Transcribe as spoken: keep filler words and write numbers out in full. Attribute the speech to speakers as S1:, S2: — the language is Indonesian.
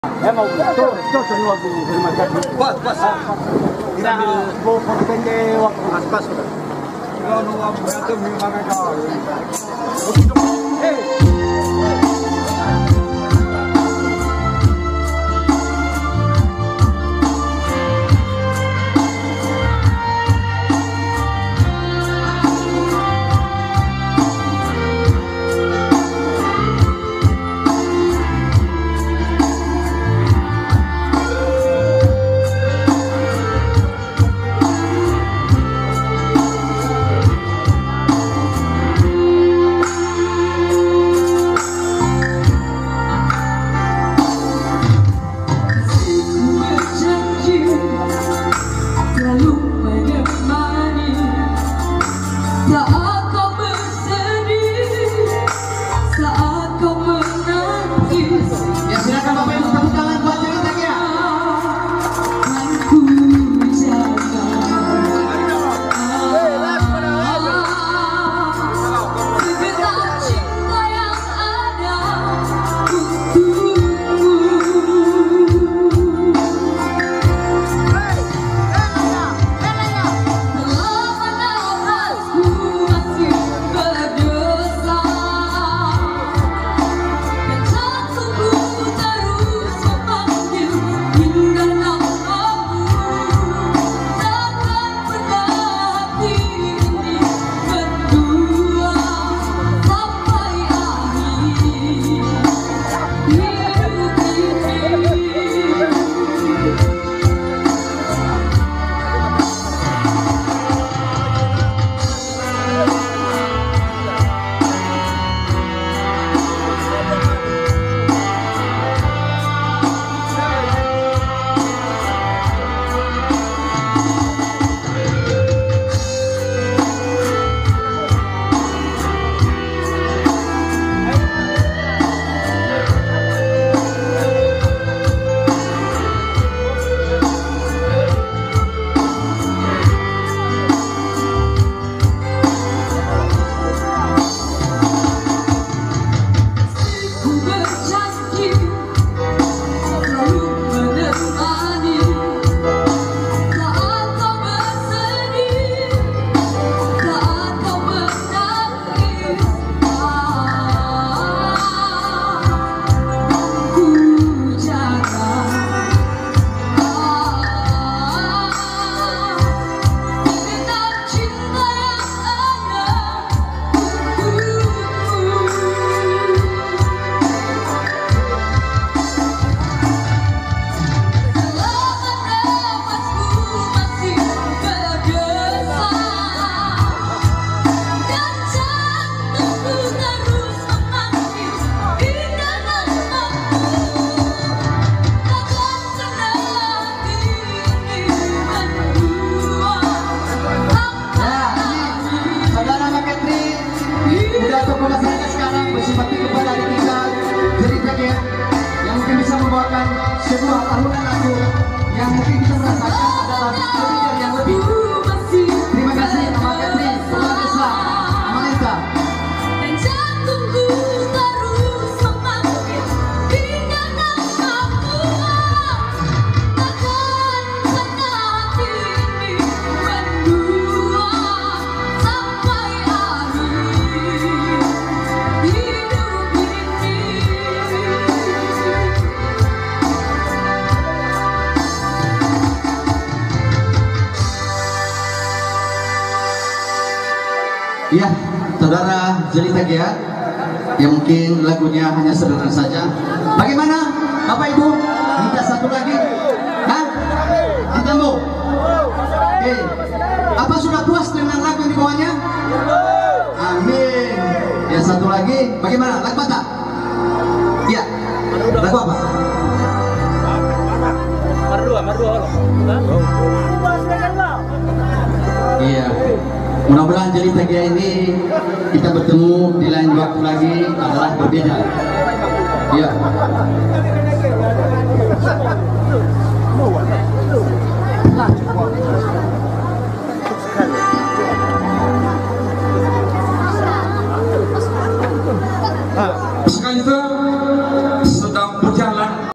S1: Ya mau itu itu dari waktu rumah sakit.
S2: Pas, pas.
S1: Kita mau pergi waktu pas pas sudah.
S2: Kalau nunggu itu memang kau.
S1: Eh.
S3: Sebuah tahunan lagu yang mungkin kita merasakan adalah lebih dari yang lebih. Terima kasih Mama Katri, Kepala Desa Amalita.
S4: Dan jantungku terus memanggil hingga namamu. Takkan pernah ini berdua sampai akhir hidup ini.
S3: Ya, saudara Jelita Gia, yang mungkin lagunya hanya sederhana saja. Bagaimana, Bapak Ibu? Minta satu lagi? Hah? Ditambah? Oke. Apa sudah puas dengan lagu yang dibawanya? Amin. Ya, satu lagi. Bagaimana? Lagu apa? Iya. Lagu apa?
S1: Mardua, Mardua.
S3: Iya. Mudah-mudahan Jelita Gia ini kita bertemu di lain waktu lagi adalah berbeda. Iya.